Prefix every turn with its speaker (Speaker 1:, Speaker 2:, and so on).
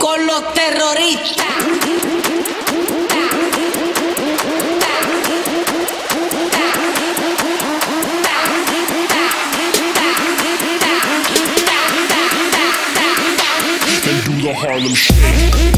Speaker 1: con los terroristas.
Speaker 2: And do the Harlem Shake.